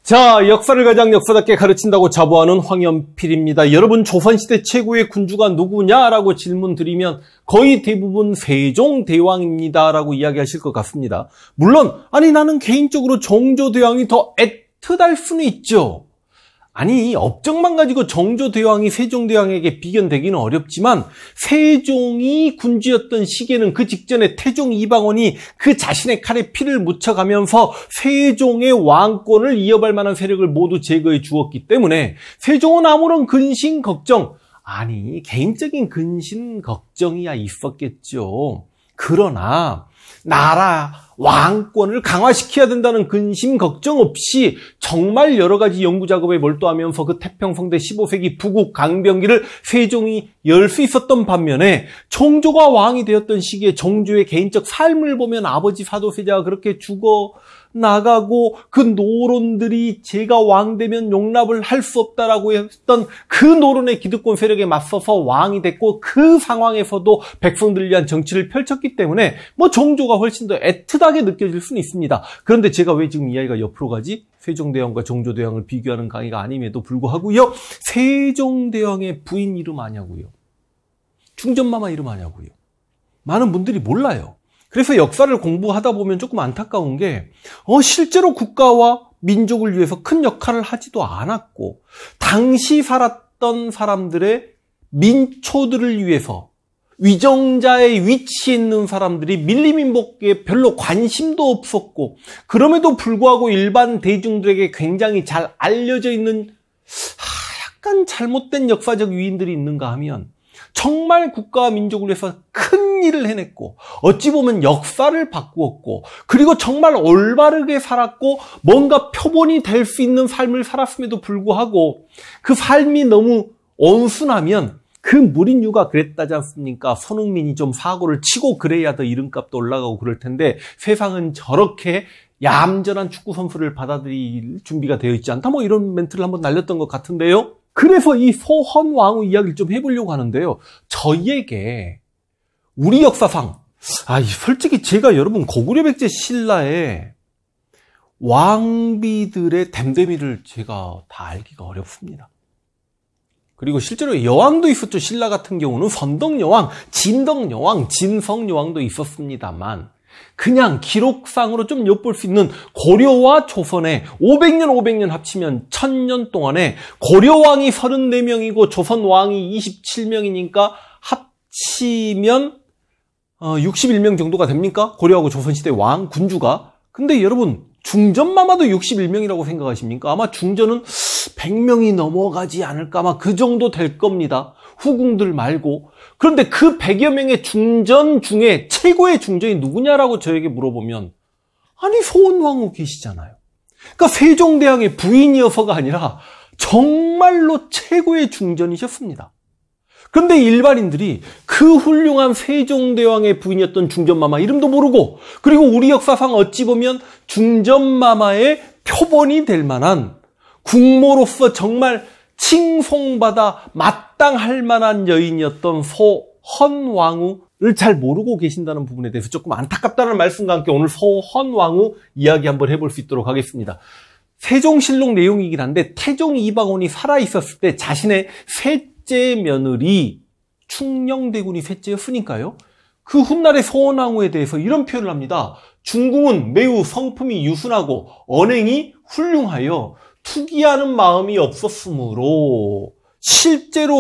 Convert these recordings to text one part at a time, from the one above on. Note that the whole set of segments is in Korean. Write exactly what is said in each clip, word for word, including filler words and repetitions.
자, 역사를 가장 역사답게 가르친다고 자부하는 황연필입니다. 여러분, 조선시대 최고의 군주가 누구냐라고 질문 드리면 거의 대부분 세종대왕입니다라고 이야기하실 것 같습니다. 물론 아니 나는 개인적으로 정조대왕이 더 애틋할 수는 있죠. 아니, 업적만 가지고 정조대왕이 세종대왕에게 비견되기는 어렵지만 세종이 군주였던 시기에는 그 직전에 태종 이방원이 그 자신의 칼에 피를 묻혀가면서 세종의 왕권을 이어갈 만한 세력을 모두 제거해 주었기 때문에 세종은 아무런 근심 걱정, 아니 개인적인 근심 걱정이야 있었겠죠. 그러나 나라 왕권을 강화시켜야 된다는 근심 걱정 없이 정말 여러 가지 연구 작업에 몰두하면서 그 태평성대 십오 세기 부국 강병기를 세종이 열 수 있었던 반면에 정조가 왕이 되었던 시기에 정조의 개인적 삶을 보면 아버지 사도세자가 그렇게 죽어 나가고 그 노론들이 제가 왕 되면 용납을 할 수 없다라고 했던 그 노론의 기득권 세력에 맞서서 왕이 됐고 그 상황에서도 백성들을 위한 정치를 펼쳤기 때문에 뭐 정조가 훨씬 더 애틋하게 느껴질 수는 있습니다. 그런데 제가 왜 지금 이야기가 옆으로 가지? 세종대왕과 정조대왕을 비교하는 강의가 아님에도 불구하고요. 세종대왕의 부인 이름 아냐고요. 중전마마 이름 아냐고요. 많은 분들이 몰라요. 그래서 역사를 공부하다 보면 조금 안타까운 게 어, 실제로 국가와 민족을 위해서 큰 역할을 하지도 않았고 당시 살았던 사람들의 민초들을 위해서 위정자의 위치에 있는 사람들이 밀림민복에 별로 관심도 없었고 그럼에도 불구하고 일반 대중들에게 굉장히 잘 알려져 있는 하, 약간 잘못된 역사적 위인들이 있는가 하면 정말 국가와 민족을 위해서 큰 일을 해냈고 어찌 보면 역사를 바꾸었고 그리고 정말 올바르게 살았고 뭔가 표본이 될 수 있는 삶을 살았음에도 불구하고 그 삶이 너무 온순하면 그 무린유가 그랬다지 않습니까? 손흥민이 좀 사고를 치고 그래야 더 이름값도 올라가고 그럴 텐데 세상은 저렇게 얌전한 축구 선수를 받아들일 준비가 되어 있지 않다. 뭐 이런 멘트를 한번 날렸던 것 같은데요. 그래서 이 소헌왕후 이야기를 좀 해보려고 하는데요. 저희에게 우리 역사상, 아, 솔직히 제가 여러분 고구려 백제 신라의 왕비들의 댐데미를 제가 다 알기가 어렵습니다. 그리고 실제로 여왕도 있었죠. 신라 같은 경우는 선덕여왕, 진덕여왕, 진성여왕도 있었습니다만 그냥 기록상으로 좀 엿볼 수 있는 고려와 조선의 오백 년 오백 년 합치면 천 년 동안에 고려왕이 서른네 명이고 조선왕이 이십칠 명이니까 합치면 육십일 명 정도가 됩니까? 고려하고 조선시대 왕, 군주가. 근데 여러분 중전마마도 육십일 명이라고 생각하십니까? 아마 중전은 백 명이 넘어가지 않을까 아마 그 정도 될 겁니다. 후궁들 말고. 그런데 그 백여 명의 중전 중에 최고의 중전이 누구냐라고 저에게 물어보면 아니 소헌왕후 계시잖아요. 그러니까 세종대왕의 부인이어서가 아니라 정말로 최고의 중전이셨습니다. 그런데 일반인들이 그 훌륭한 세종대왕의 부인이었던 중전마마 이름도 모르고 그리고 우리 역사상 어찌 보면 중전마마의 표본이 될 만한 국모로서 정말 칭송받아 마땅할 만한 여인이었던 소헌왕후를 잘 모르고 계신다는 부분에 대해서 조금 안타깝다는 말씀과 함께 오늘 소헌왕후 이야기 한번 해볼 수 있도록 하겠습니다. 세종실록 내용이긴 한데 태종 이방원이 살아있었을 때 자신의 셋째 며느리 충녕대군이 셋째였으니까요. 그 훗날의 소헌왕후에 대해서 이런 표현을 합니다. 중궁은 매우 성품이 유순하고 언행이 훌륭하여 투기하는 마음이 없었으므로 실제로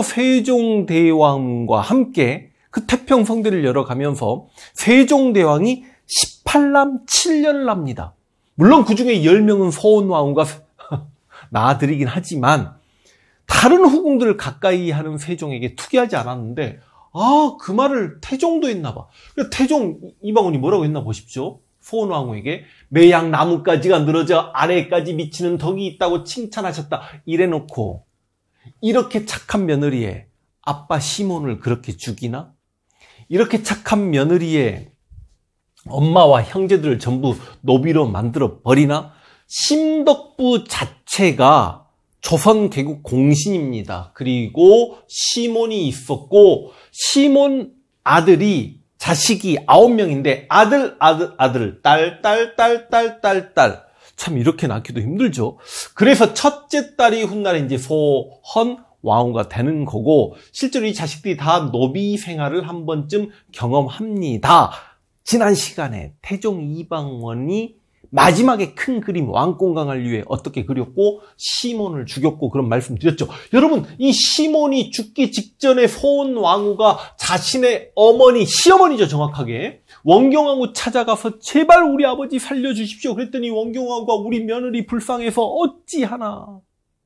세종대왕과 함께 그 태평성대를 열어가면서 세종대왕이 십팔 남 칠 년을 합니다. 물론 그 중에 열 명은 소헌왕후가 낳아드리긴 하지만 다른 후궁들을 가까이 하는 세종에게 투기하지 않았는데 아, 그 말을 태종도 했나 봐. 태종 이방원이 뭐라고 했나 보십시오. 소헌왕후에게 매양 나뭇가지가 늘어져 아래까지 미치는 덕이 있다고 칭찬하셨다. 이래놓고 이렇게 착한 며느리의 아빠 시몬을 그렇게 죽이나? 이렇게 착한 며느리의 엄마와 형제들을 전부 노비로 만들어 버리나? 심덕부 자체가 조선 개국 공신입니다. 그리고 시몬이 있었고 시몬 아들이 자식이 아홉 명인데 아들, 아들, 아들, 딸, 딸, 딸, 딸, 딸, 딸 참 이렇게 낳기도 힘들죠. 그래서 첫째 딸이 훗날에 이제 소헌 왕후가 되는 거고, 실제로 이 자식들이 다 노비 생활을 한 번쯤 경험합니다. 지난 시간에 태종 이방원이 마지막에 큰 그림 왕권강을 위해 어떻게 그렸고 시몬을 죽였고 그런 말씀 드렸죠. 여러분, 이 시몬이 죽기 직전에 소원 왕후가 자신의 어머니, 시어머니죠 정확하게, 원경왕후 찾아가서 제발 우리 아버지 살려주십시오 그랬더니 원경왕후가 우리 며느리 불쌍해서 어찌하나,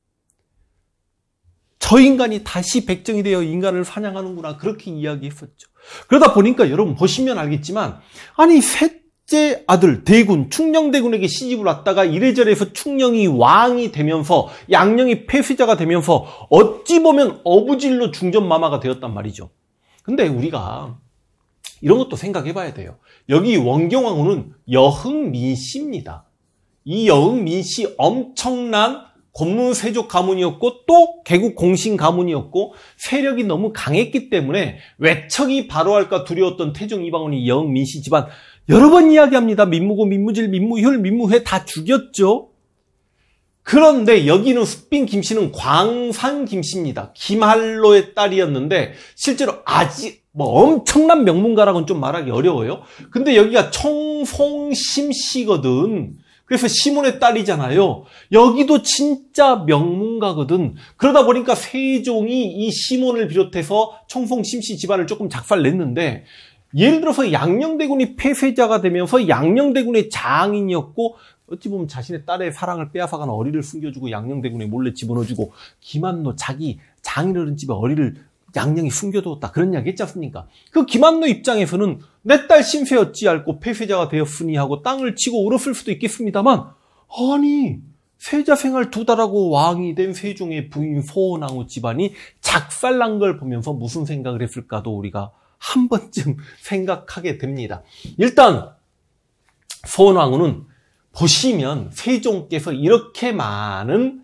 저 인간이 다시 백정이 되어 인간을 사냥하는구나, 그렇게 이야기했었죠. 그러다 보니까 여러분 보시면 알겠지만, 아니 셋째 아들 대군, 충녕대군에게 시집을 왔다가 이래저래 해서 충녕이 왕이 되면서 양녕이 폐쇄자가 되면서 어찌 보면 어부질로 중전마마가 되었단 말이죠. 근데 우리가 이런 것도 생각해 봐야 돼요. 여기 원경왕후는 여흥민씨입니다. 이 여흥민씨 엄청난 권문세족 가문이었고 또 개국 공신 가문이었고 세력이 너무 강했기 때문에 외척이 바로할까 두려웠던 태종 이방원이 여흥민씨 집안, 여러 번 이야기합니다. 민무고, 민무질, 민무효, 민무회 다 죽였죠. 그런데 여기는 숫빈 김씨는 광산 김씨입니다. 김할로의 딸이었는데 실제로 아직 뭐 엄청난 명문가라고는 좀 말하기 어려워요. 근데 여기가 청송심씨거든. 그래서 시몬의 딸이잖아요. 여기도 진짜 명문가거든. 그러다 보니까 세종이 이 시몬을 비롯해서 청송심씨 집안을 조금 작살냈는데, 예를 들어서 양녕대군이 폐쇄자가 되면서 양녕대군의 장인이었고 어찌 보면 자신의 딸의 사랑을 빼앗아가는 어리를 숨겨주고 양녕대군에 몰래 집어넣어주고, 김한노 자기 장인어른 집에 어리를 양녕이 숨겨두었다, 그런 이야기 했지 않습니까? 그 김한노 입장에서는 내 딸 신세 어찌알고 폐쇄자가 되었으니 하고 땅을 치고 울었을 수도 있겠습니다만, 아니 세자 생활 두 달하고 왕이 된 세종의 부인 소원왕후 집안이 작살난 걸 보면서 무슨 생각을 했을까도 우리가 한 번쯤 생각하게 됩니다. 일단 소원왕후는 보시면 세종께서 이렇게 많은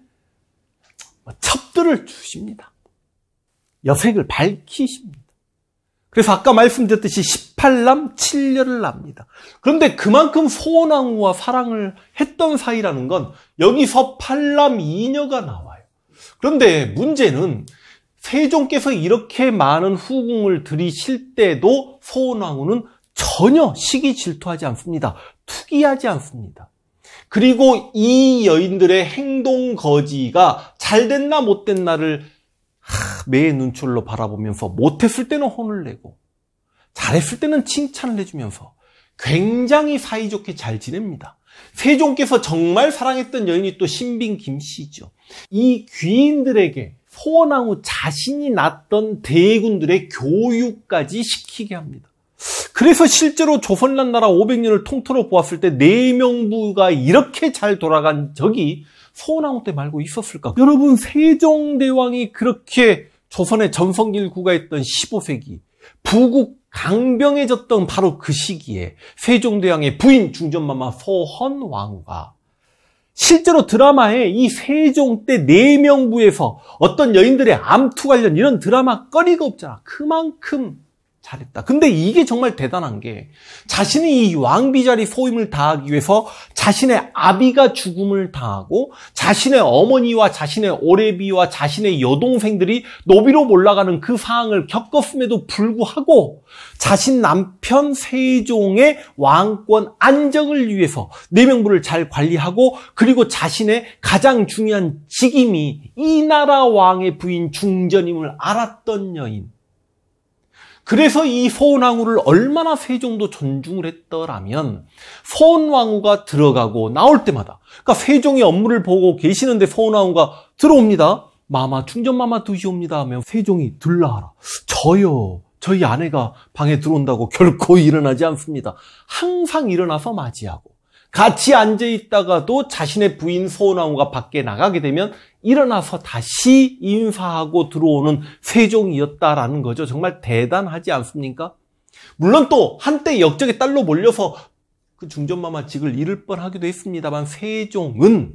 첩들을 주십니다. 여색을 밝히십니다. 그래서 아까 말씀드렸듯이 십팔 남 칠 녀를 낳습니다. 그런데 그만큼 소원왕후와 사랑을 했던 사이라는 건 여기서 팔 남 이 녀가 나와요. 그런데 문제는 세종께서 이렇게 많은 후궁을 들이실 때도 소원왕후는 전혀 시기 질투하지 않습니다. 투기하지 않습니다. 그리고 이 여인들의 행동 거지가 잘됐나 못됐나를 매의 눈초리로 바라보면서 못했을 때는 혼을 내고 잘했을 때는 칭찬을 해주면서 굉장히 사이좋게 잘 지냅니다. 세종께서 정말 사랑했던 여인이 또 신빈 김씨죠. 이 귀인들에게 소원왕후 자신이 낳았던 대군들의 교육까지 시키게 합니다. 그래서 실제로 조선란 나라 오백 년을 통틀어 보았을 때 내명부가 이렇게 잘 돌아간 적이 소원왕후 때 말고 있었을까? 여러분, 세종대왕이 그렇게 조선의 전성기를 구가했던 십오 세기, 부국 강병해졌던 바로 그 시기에 세종대왕의 부인 중전마마 소헌왕후가 실제로 드라마에 이 세종 때 내명부에서 어떤 여인들의 암투 관련 이런 드라마 거리가 없잖아. 그만큼 잘했다. 근데 이게 정말 대단한 게, 자신이 이 왕비자리 소임을 다하기 위해서 자신의 아비가 죽음을 당하고 자신의 어머니와 자신의 오래비와 자신의 여동생들이 노비로 몰락가는 그 상황을 겪었음에도 불구하고 자신 남편 세종의 왕권 안정을 위해서 내명부를 잘 관리하고, 그리고 자신의 가장 중요한 직임이 이 나라 왕의 부인 중전임을 알았던 여인. 그래서 이 소원왕후를 얼마나 세종도 존중을 했더라면, 소원왕후가 들어가고 나올 때마다, 그러니까 세종이 업무를 보고 계시는데 소원왕후가 들어옵니다. 마마, 중전마마 드시옵니다 하면 세종이 들라하라. 저요, 저희 아내가 방에 들어온다고 결코 일어나지 않습니다. 항상 일어나서 맞이하고, 같이 앉아있다가도 자신의 부인 소원왕후가 밖에 나가게 되면 일어나서 다시 인사하고 들어오는 세종이었다라는 거죠. 정말 대단하지 않습니까? 물론 또 한때 역적의 딸로 몰려서 그 중전마마 직을 잃을 뻔하기도 했습니다만, 세종은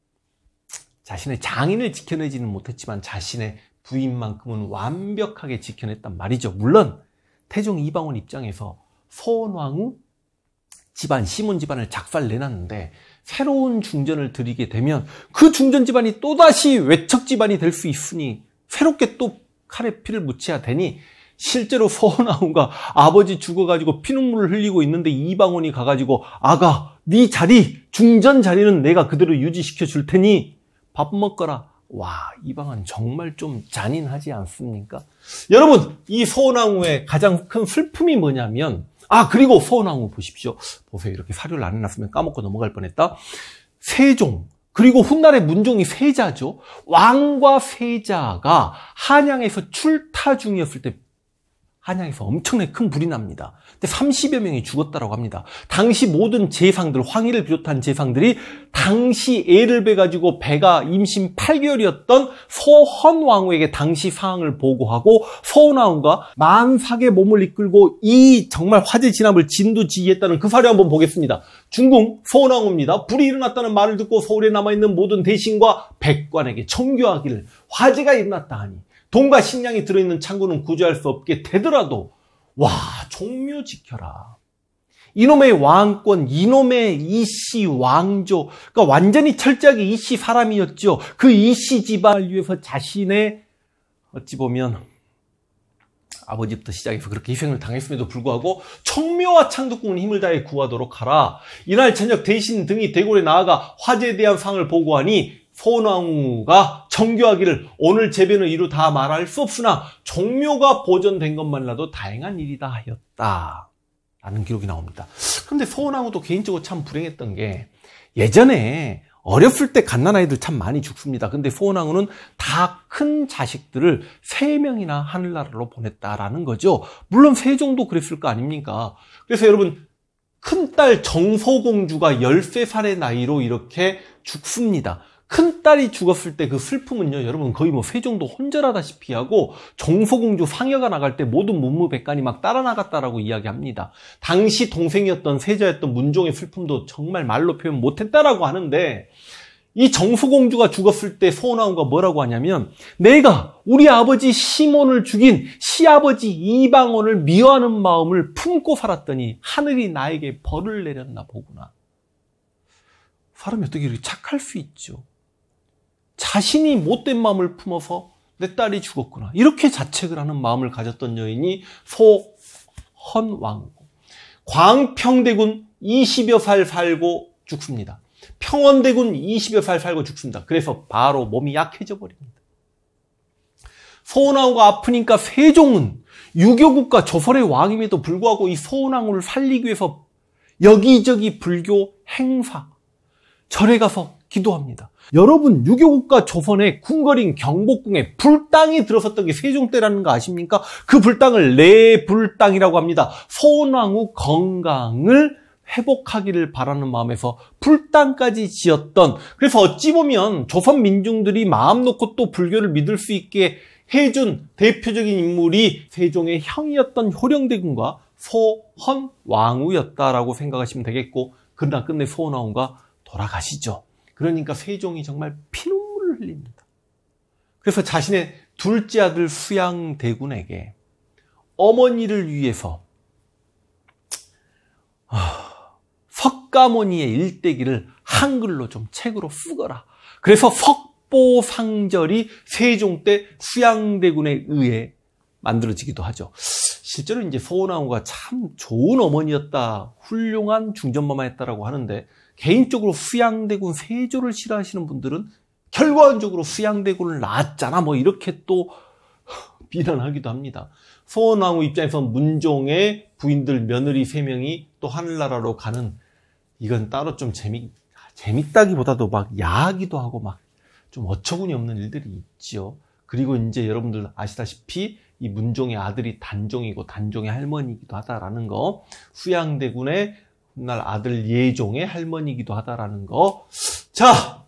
자신의 장인을 지켜내지는 못했지만 자신의 부인만큼은 완벽하게 지켜냈단 말이죠. 물론 태종 이방원 입장에서 소원왕후 집안, 시몬 집안을 작살 내놨는데 새로운 중전을 드리게 되면 그 중전 집안이 또다시 외척 집안이 될 수 있으니 새롭게 또 칼에 피를 묻혀야 되니 실제로 서원왕후가 아버지 죽어가지고 피눈물을 흘리고 있는데 이방원이 가가지고 아가 네 자리 중전 자리는 내가 그대로 유지시켜 줄 테니 밥 먹거라. 와, 이방은 정말 좀 잔인하지 않습니까? 여러분, 이 서원왕후의 가장 큰 슬픔이 뭐냐면 아 그리고 서원왕후 보십시오. 보세요. 이렇게 사료를 안 해놨으면 까먹고 넘어갈 뻔했다. 세종 그리고 훗날의 문종이 세자죠. 왕과 세자가 한양에서 출타 중이었을 때 한양에서 엄청나게 큰 불이 납니다. 근데 삼십여 명이 죽었다고 합니다. 당시 모든 재상들, 황희를 비롯한 재상들이 당시 애를 베가지고 배가 임신 팔 개월이었던 서헌왕후에게 당시 상황을 보고하고 서헌왕후가 만삭의 몸을 이끌고 이 정말 화재 진압을 진두지휘했다는 그 사례 한번 보겠습니다. 중궁 서헌왕후입니다. 불이 일어났다는 말을 듣고 서울에 남아있는 모든 대신과 백관에게 청교하기를 화재가 일어났다 하니 돈과 식량이 들어있는 창고는 구조할 수 없게 되더라도 와 종묘 지켜라. 이놈의 왕권, 이놈의 이씨 왕조, 그러니까 완전히 철저하게 이씨 사람이었죠. 그 이씨 집안을 위해서 자신의 어찌 보면 아버지부터 시작해서 그렇게 희생을 당했음에도 불구하고 청묘와 창덕궁은 힘을 다해 구하도록 하라. 이날 저녁 대신 등이 대궐에 나아가 화재에 대한 상을 보고하니 서원왕후가 청교하기를 오늘 재변을 이루 다 말할 수 없으나 종묘가 보존된 것만이라도 다행한 일이다 하였다 라는 기록이 나옵니다. 그런데 서원왕후도 개인적으로 참 불행했던 게 예전에 어렸을 때 갓난아이들 참 많이 죽습니다. 근데 서원왕후는 다 큰 자식들을 세 명이나 하늘나라로 보냈다라는 거죠. 물론 세종도 그랬을 거 아닙니까? 그래서 여러분 큰딸 정소공주가 열세 살의 나이로 이렇게 죽습니다. 큰딸이 죽었을 때 그 슬픔은요, 여러분 거의 뭐 세종도 혼절하다시피 하고 정소공주 상여가 나갈 때 모든 문무백관이 막 따라 나갔다라고 이야기합니다. 당시 동생이었던 세자였던 문종의 슬픔도 정말 말로 표현 못했다라고 하는데 이 정소공주가 죽었을 때 서원왕후가 뭐라고 하냐면 내가 우리 아버지 시몬을 죽인 시아버지 이방원을 미워하는 마음을 품고 살았더니 하늘이 나에게 벌을 내렸나 보구나. 사람이 어떻게 이렇게 착할 수 있죠? 자신이 못된 마음을 품어서 내 딸이 죽었구나. 이렇게 자책을 하는 마음을 가졌던 여인이 서헌왕후. 광평대군 이십여 살 살고 죽습니다. 평원대군 이십여 살 살고 죽습니다. 그래서 바로 몸이 약해져 버립니다. 서원왕후가 아프니까 세종은 유교국가 조선의 왕임에도 불구하고 이 서원왕후를 살리기 위해서 여기저기 불교 행사, 절에 가서 기도합니다. 여러분 유교국가 조선의 궁궐인 경복궁에 불당이 들어섰던 게 세종 때라는 거 아십니까? 그 불당을 내불당이라고 합니다. 서원왕후 건강을 회복하기를 바라는 마음에서 불당까지 지었던, 그래서 어찌 보면 조선 민중들이 마음 놓고 또 불교를 믿을 수 있게 해준 대표적인 인물이 세종의 형이었던 효령대군과 서헌왕후였다라고 생각하시면 되겠고, 그러나 끝내 서원왕후가 돌아가시죠. 그러니까 세종이 정말 피눈물을 흘립니다. 그래서 자신의 둘째 아들 수양대군에게 어머니를 위해서 석가모니의 일대기를 한글로 좀 책으로 쓰거라. 그래서 석보상절이 세종 때 수양대군에 의해 만들어지기도 하죠. 실제로 이제 서원왕후가 참 좋은 어머니였다, 훌륭한 중전마마였다라고 하는데, 개인적으로 수양대군 세조를 싫어하시는 분들은 결과적으로 수양대군을 낳았잖아 뭐 이렇게 또 비난하기도 합니다. 서원왕후 입장에서 문종의 부인들 며느리 세 명이 또 하늘나라로 가는, 이건 따로 좀 재미, 재밌다기보다도 막 야하기도 하고 막 좀 어처구니 없는 일들이 있죠. 그리고 이제 여러분들 아시다시피 이 문종의 아들이 단종이고 단종의 할머니이기도 하다라는 거, 수양대군의 훗날 아들 예종의 할머니이기도 하다라는 거. 자,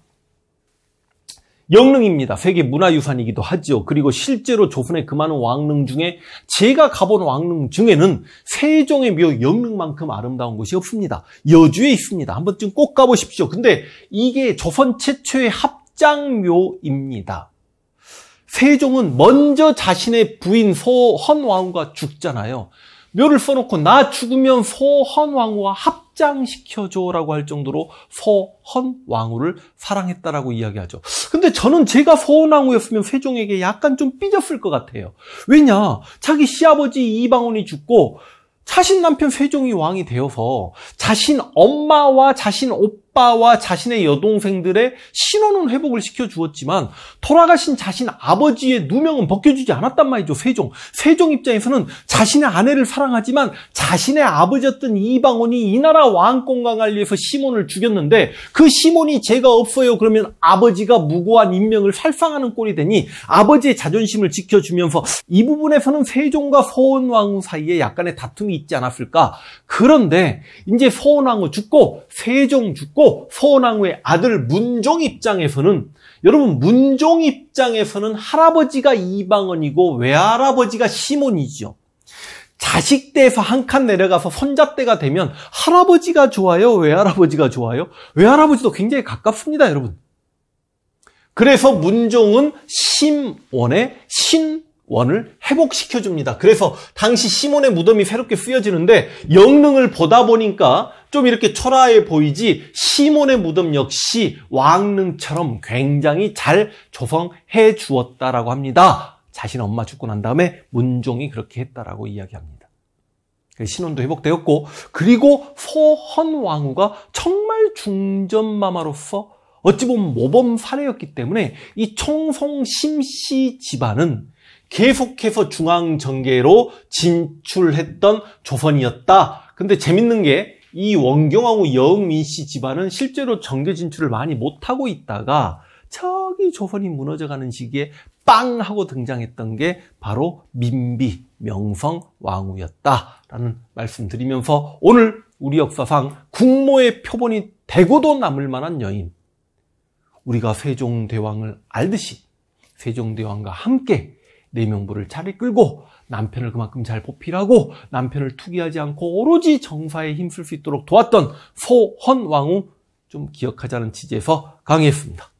영릉입니다. 세계 문화유산이기도 하죠. 그리고 실제로 조선의 그 많은 왕릉 중에 제가 가본 왕릉 중에는 세종의 묘 영릉만큼 아름다운 곳이 없습니다. 여주에 있습니다. 한 번쯤 꼭 가보십시오. 근데 이게 조선 최초의 합장묘입니다. 세종은 먼저 자신의 부인 서헌왕후가 죽잖아요. 묘를 써놓고 나 죽으면 서헌왕후와 합 입장시켜줘라고 할 정도로 서헌왕후를 사랑했다라고 이야기하죠. 근데 저는 제가 서헌왕후였으면 세종에게 약간 좀 삐졌을 것 같아요. 왜냐? 자기 시아버지 이방원이 죽고 자신 남편 세종이 왕이 되어서 자신 엄마와 자신 오빠와 자신의 여동생들의 신원은 회복을 시켜주었지만 돌아가신 자신 아버지의 누명은 벗겨주지 않았단 말이죠. 세종. 세종 입장에서는 자신의 아내를 사랑하지만 자신의 아버지였던 이방원이 이 나라 왕 건강을 위해서 시몬을 죽였는데 그 시몬이 죄가 없어요. 그러면 아버지가 무고한 인명을 살상하는 꼴이 되니 아버지의 자존심을 지켜주면서 이 부분에서는 세종과 서헌왕후 사이에 약간의 다툼이 있지 않았을까. 그런데 이제 서헌왕후 죽고 세종 죽고 서헌왕후의 아들 문종 입장에서는 여러분 문종 입장에서는 할아버지가 이방원이고 외할아버지가 시몬이죠. 자식 때에서 한 칸 내려가서 손자 때가 되면 할아버지가 좋아요? 외할아버지가 좋아요? 외할아버지도 굉장히 가깝습니다, 여러분. 그래서 문종은 심원의 신 원을 회복시켜줍니다. 그래서 당시 시몬의 무덤이 새롭게 쓰여지는데 영릉을 보다 보니까 좀 이렇게 초라해 보이지 시몬의 무덤 역시 왕릉처럼 굉장히 잘 조성해 주었다라고 합니다. 자신 엄마 죽고 난 다음에 문종이 그렇게 했다라고 이야기합니다. 신원도 회복되었고 그리고 서헌왕후가 정말 중전마마로서 어찌 보면 모범 사례였기 때문에 이 청송 심씨 집안은 계속해서 중앙정계로 진출했던 조선이었다. 근데 재밌는 게 이 원경왕후 여응민씨 집안은 실제로 정계 진출을 많이 못하고 있다가 저기 조선이 무너져가는 시기에 빵 하고 등장했던 게 바로 민비 명성왕후였다라는 말씀드리면서 오늘 우리 역사상 국모의 표본이 되고도 남을 만한 여인, 우리가 세종대왕을 알듯이 세종대왕과 함께 내명부를 잘 이끌고 남편을 그만큼 잘 보필하고 남편을 투기하지 않고 오로지 정사에 힘쓸 수 있도록 도왔던 서헌왕후 좀 기억하자는 취지에서 강의했습니다.